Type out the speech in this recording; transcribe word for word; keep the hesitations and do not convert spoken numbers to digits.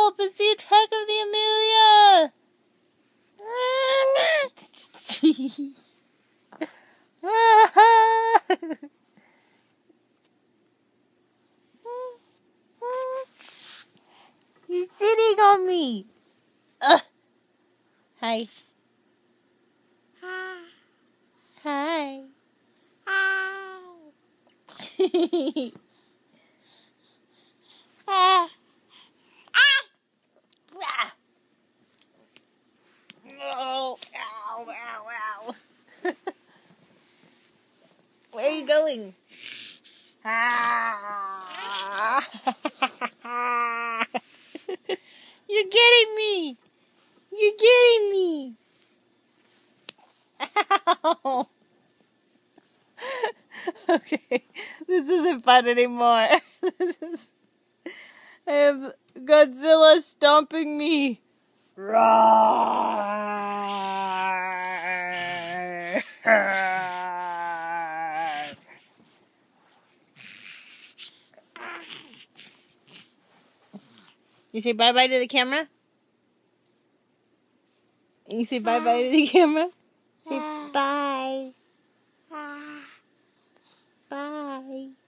Help! It's the attack of the Amelia! You're sitting on me! Uh. Hi. Hi. Hi. Hi. uh. Ah. Oh, ow, ow, ow. Where are you going? Ah. You're getting me. You're getting me. Ow. Okay, this isn't fun anymore. This is... I have Godzilla stomping me. Roar. You say bye-bye to the camera? You say bye-bye to the camera? Say bye. Bye.